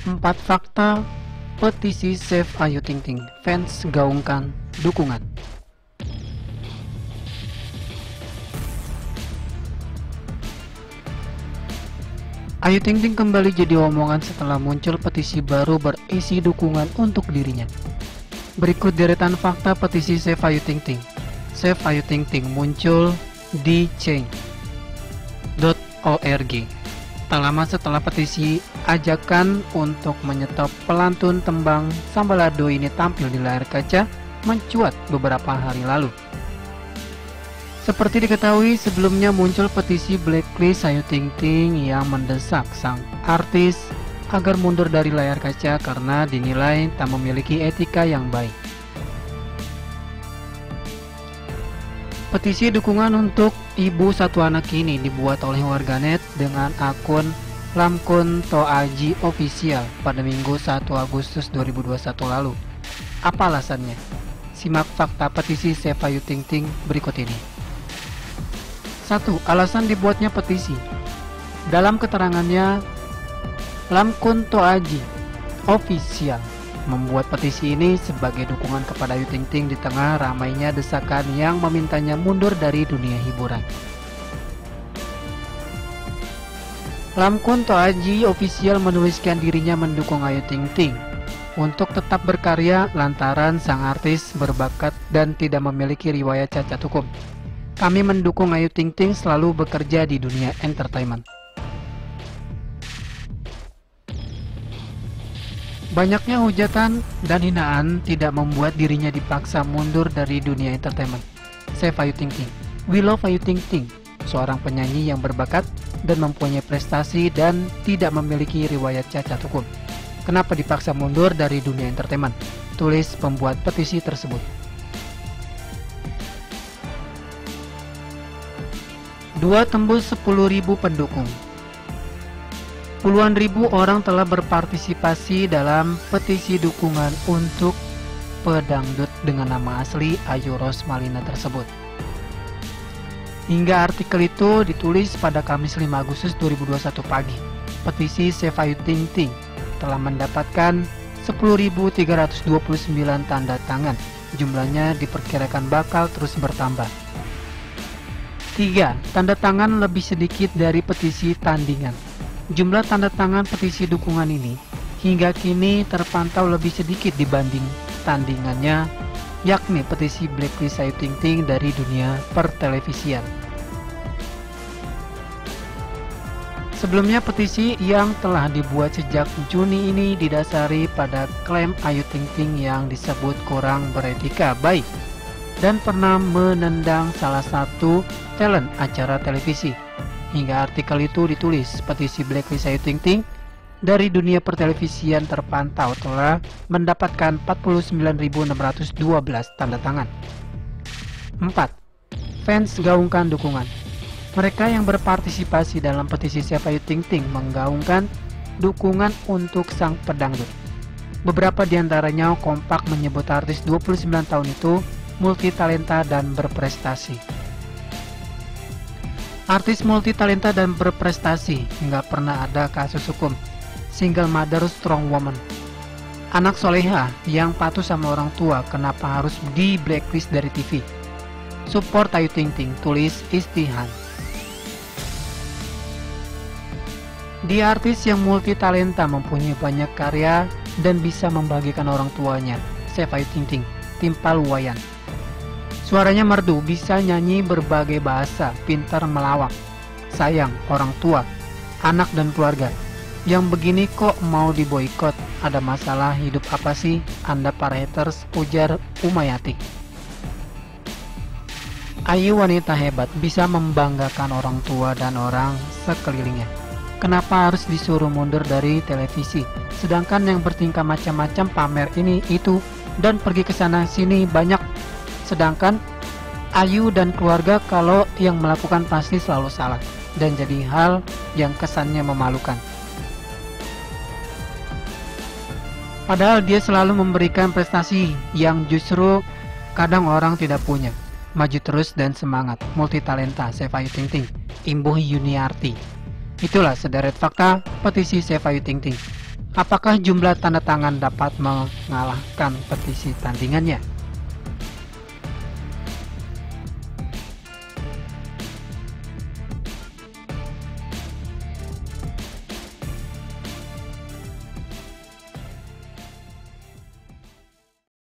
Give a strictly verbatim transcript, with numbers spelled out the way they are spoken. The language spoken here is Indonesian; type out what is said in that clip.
Empat fakta petisi Save Ayu Ting Ting, fans gaungkan dukungan. Ayu Ting Ting kembali jadi omongan setelah muncul petisi baru berisi dukungan untuk dirinya. Berikut deretan fakta petisi Save Ayu Ting Ting. Save Ayu Ting Ting muncul di change dot org. Tak lama setelah petisi ajakan untuk menyetop pelantun tembang Sambalado ini tampil di layar kaca mencuat beberapa hari lalu. Seperti diketahui, sebelumnya muncul petisi blacklist Ayu Ting Ting yang mendesak sang artis agar mundur dari layar kaca karena dinilai tak memiliki etika yang baik. Petisi dukungan untuk ibu satu anak ini dibuat oleh warganet dengan akun Lamkun Toaji Official pada Minggu satu Agustus dua ribu dua puluh satu lalu. Apa alasannya? Simak fakta petisi Save Ayu Ting Ting berikut ini. satu. Alasan dibuatnya petisi. Dalam keterangannya, Lamkun Toaji Official membuat petisi ini sebagai dukungan kepada Ayu Ting Ting di tengah ramainya desakan yang memintanya mundur dari dunia hiburan. Lamkun Toaji Official menuliskan dirinya mendukung Ayu Ting Ting untuk tetap berkarya lantaran sang artis berbakat dan tidak memiliki riwayat cacat hukum. Kami mendukung Ayu Ting Ting selalu bekerja di dunia entertainment. Banyaknya hujatan dan hinaan tidak membuat dirinya dipaksa mundur dari dunia entertainment. Save Ayu Ting Ting. We love Ayu Ting Ting, seorang penyanyi yang berbakat dan mempunyai prestasi dan tidak memiliki riwayat cacat hukum. Kenapa dipaksa mundur dari dunia entertainment? Tulis pembuat petisi tersebut. Dua tembus sepuluh ribu pendukung. Puluhan ribu orang telah berpartisipasi dalam petisi dukungan untuk pedangdut dengan nama asli Ayu Rosmalina tersebut. Hingga artikel itu ditulis pada Kamis lima Agustus dua ribu dua puluh satu pagi, petisi Save Ayu Ting Ting telah mendapatkan sepuluh ribu tiga ratus dua puluh sembilan tanda tangan. Jumlahnya diperkirakan bakal terus bertambah. tiga. Tanda tangan lebih sedikit dari petisi tandingan. Jumlah tanda tangan petisi dukungan ini hingga kini terpantau lebih sedikit dibanding tandingannya, yakni petisi blacklist Ayu Ting Ting dari dunia pertelevisian. Sebelumnya petisi yang telah dibuat sejak Juni ini didasari pada klaim Ayu Ting Ting yang disebut kurang beretika baik dan pernah menendang salah satu talent acara televisi. Hingga artikel itu ditulis, petisi blacklist Ayu Ting Ting dari dunia pertelevisian terpantau telah mendapatkan empat puluh sembilan ribu enam ratus dua belas tanda tangan. empat. Fans gaungkan dukungan. Mereka yang berpartisipasi dalam petisi Save Ayu Ting Ting menggaungkan dukungan untuk sang pedangdut. Beberapa diantaranya kompak menyebut artis dua puluh sembilan tahun itu multi talenta dan berprestasi. Artis multi talenta dan berprestasi, nggak pernah ada kasus hukum. Single mother strong woman. Anak soleha yang patuh sama orang tua, kenapa harus di blacklist dari T V? Support Ayu Ting Ting, tulis Istihan. Dia artis yang multi talenta, mempunyai banyak karya dan bisa membagikan orang tuanya. Save Ayu Ting Ting, Timpal Wayan. Suaranya merdu, bisa nyanyi berbagai bahasa, pintar melawak. Sayang orang tua, anak dan keluarga. Yang begini kok mau diboikot? Ada masalah hidup apa sih Anda para haters? Ujar Umayati. Ayu wanita hebat, bisa membanggakan orang tua dan orang sekelilingnya. Kenapa harus disuruh mundur dari televisi? Sedangkan yang bertingkah macam-macam pamer ini itu dan pergi ke sana sini banyak. Sedangkan Ayu dan keluarga kalau yang melakukan pasti selalu salah dan jadi hal yang kesannya memalukan. Padahal dia selalu memberikan prestasi yang justru kadang orang tidak punya. Maju terus dan semangat, multi talenta Save Ayu Ting Ting, Imbuh Yuniarti. Itulah sederet fakta petisi Save Ayu Ting Ting. Apakah jumlah tanda tangan dapat mengalahkan petisi tandingannya?